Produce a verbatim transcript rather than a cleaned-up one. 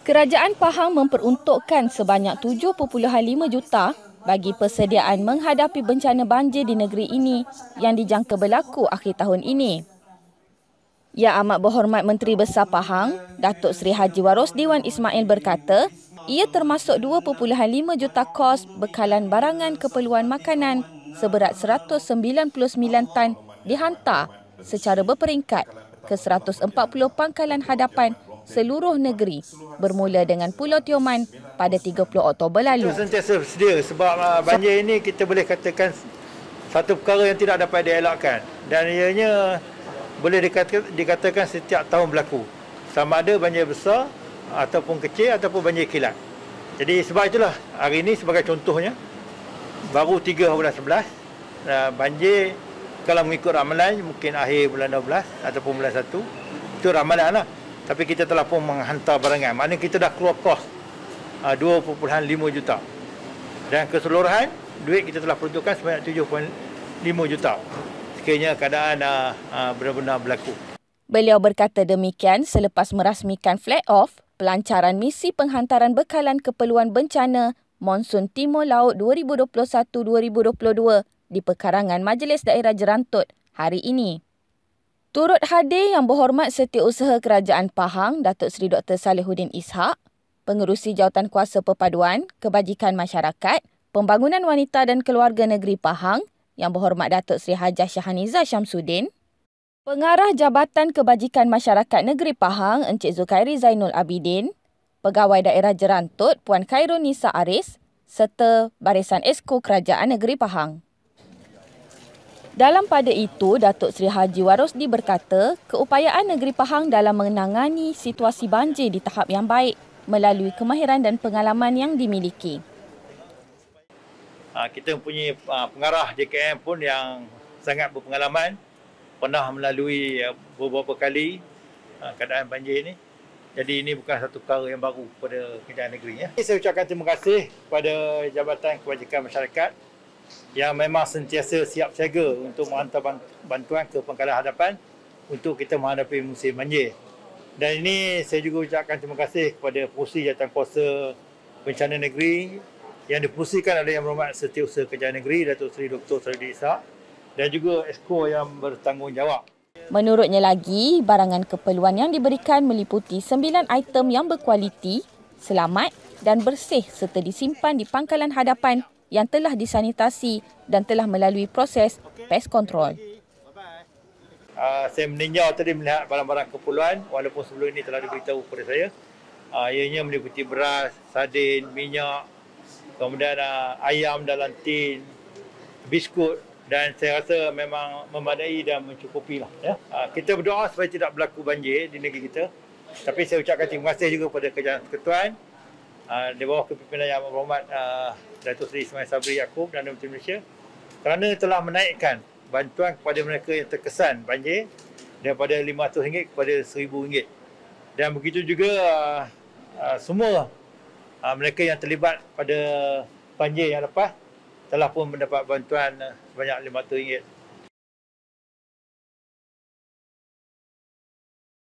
Kerajaan Pahang memperuntukkan sebanyak tujuh perpuluhan lima juta bagi persediaan menghadapi bencana banjir di negeri ini yang dijangka berlaku akhir tahun ini. Yang Amat Berhormat Menteri Besar Pahang, Datuk Seri Haji Warosdi Wan Ismail berkata, ia termasuk dua perpuluhan lima juta kos bekalan barangan keperluan makanan seberat seratus sembilan puluh sembilan tan dihantar secara berperingkat ke seratus empat puluh pangkalan hadapan seluruh negeri bermula dengan Pulau Tioman pada tiga puluh Oktober lalu. Kita sentiasa sedia sebab uh, banjir ini kita boleh katakan satu perkara yang tidak dapat dielakkan dan ianya boleh dikatakan, dikatakan setiap tahun berlaku. Sama ada banjir besar ataupun kecil ataupun banjir kilat. Jadi sebab itulah hari ini sebagai contohnya baru tiga bulan sebelas uh, banjir kalau mengikut ramalan mungkin akhir bulan dua belas ataupun bulan satu itu ramalan lah. Tapi kita telah pun menghantar barangan. Maknanya kita dah keluar kos uh, dua perpuluhan lima juta. Dan keseluruhan duit kita telah peruntukkan sebanyak tujuh perpuluhan lima juta. Sekiranya keadaan uh, uh, benar-benar berlaku. Beliau berkata demikian selepas merasmikan flag off pelancaran misi penghantaran bekalan keperluan bencana Monsun Timur Laut dua ribu dua puluh satu dua ribu dua puluh dua di pekarangan Majlis Daerah Jerantut hari ini. Turut hadir Yang Berhormat Setiausaha Kerajaan Pahang, Datuk Seri Doktor Salihuddin Ishak, Pengerusi Jawatan Kuasa Perpaduan, Kebajikan Masyarakat, Pembangunan Wanita dan Keluarga Negeri Pahang, Yang Berhormat Datuk Seri Hajah Shahaniza Syamsuddin, Pengarah Jabatan Kebajikan Masyarakat Negeri Pahang, Encik Zulkhairi Zainul Abidin, Pegawai Daerah Jerantut, Puan Khairul Nisa Aris, serta Barisan Esko Kerajaan Negeri Pahang. Dalam pada itu, Datuk Seri Haji Warosdi berkata, keupayaan negeri Pahang dalam menangani situasi banjir di tahap yang baik melalui kemahiran dan pengalaman yang dimiliki. Kita mempunyai pengarah J K M pun yang sangat berpengalaman, pernah melalui beberapa kali keadaan banjir ini. Jadi ini bukan satu perkara yang baru pada kerajaan negeri. Saya ucapkan terima kasih kepada Jabatan Kebajikan Masyarakat yang memang sentiasa siap siaga untuk menghantar bantuan ke pangkalan hadapan untuk kita menghadapi musim banjir. Dan ini saya juga ucapkan terima kasih kepada Pengerusi Jawatankuasa Bencana Negeri yang dipengerusikan oleh Yang Berhormat Setiausaha Kerajaan Negeri Datuk Seri Doktor Salihuddin Ishak dan juga Esko yang bertanggungjawab. Menurutnya lagi, barangan keperluan yang diberikan meliputi sembilan item yang berkualiti, selamat dan bersih serta disimpan di pangkalan hadapan yang telah disanitasi dan telah melalui proses pest control. Uh, saya meninjau tadi melihat barang-barang keperluan walaupun sebelum ini telah diberitahu kepada saya. Uh, ianya meliputi beras, sardin, minyak, kemudian uh, ayam dalam tin, biskut dan saya rasa memang memadai dan mencukupi lah. Ya. Uh, kita berdoa supaya tidak berlaku banjir di negeri kita. Tapi saya ucapkan terima kasih juga kepada Kerajaan Persekutuan uh, di bawah kepimpinan Yang Berhormat uh, Datuk Seri Ismail Sabri Yaakob dan Menteri Malaysia kerana telah menaikkan bantuan kepada mereka yang terkesan banjir daripada lima ratus ringgit kepada seribu ringgit. Dan begitu juga uh, uh, semua uh, mereka yang terlibat pada banjir yang lepas telah pun mendapat bantuan uh, sebanyak lima ratus ringgit.